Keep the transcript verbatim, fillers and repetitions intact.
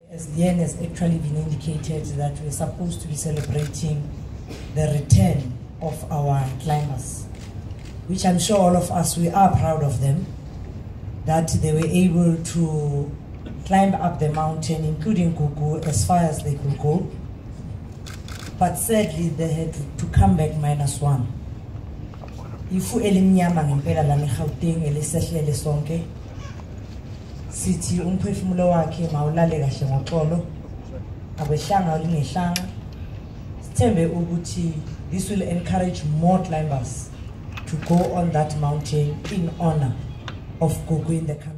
As the end has actually been indicated that we're supposed to be celebrating the return of our climbers, which I'm sure all of us, we are proud of them, that they were able to climb up the mountain, including Gugu, as far as they could go. But sadly, they had to come back minus one. Ifu elimnyama ngempela la Gauteng elisehlele sonke. Sithi umphefumulo wakhe mawulale kahle ngoxolo. Abehlanga ulingehlanga. Sithembe ukuthi this will encourage more climbers to go on that mountain in honor of Gugu in the coming.